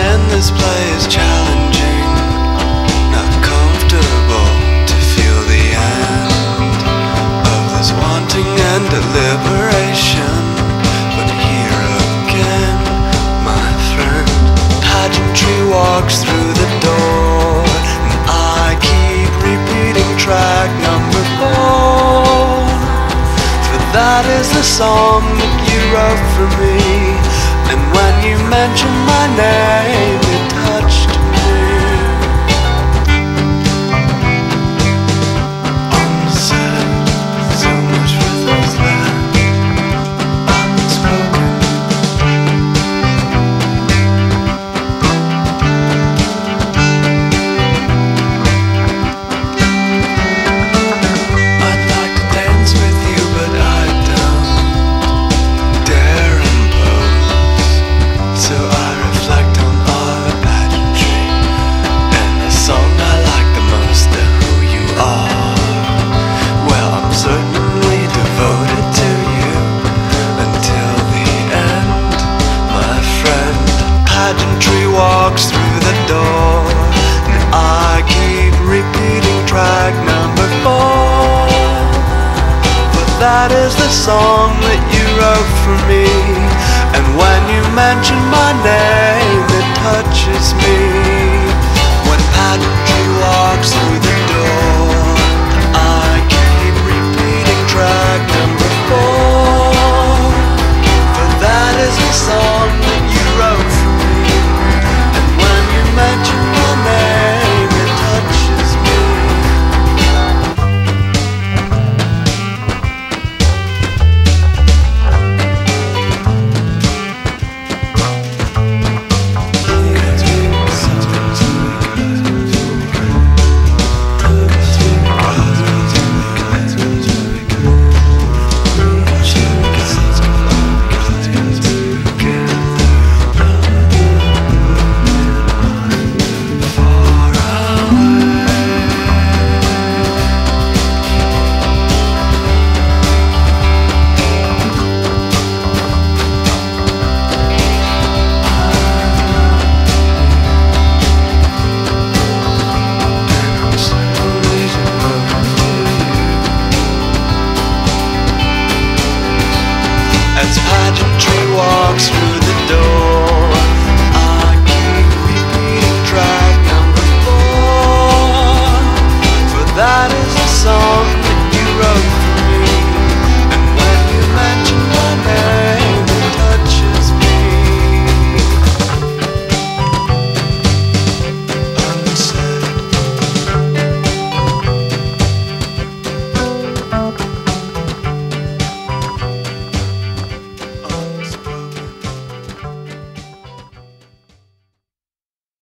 And this play is challenging, not comfortable to feel the end of this wanting and deliberation. But here again, my friend, pageantry walks through the door, and I keep repeating track number 4. For that is the song that you wrote for me, and when you mentioned my name, it touched me. Unsaid, so much was left unspoken. I'd like to dance with you, but I don't dare impose. So I reflect on all the pageantry and the song I like the most, the who you are. Well, I'm certainly devoted to you until the end, my friend. Pageantry walks through the door, and I keep repeating track number 4. But that is the song that you wrote for me, and when you mention my name,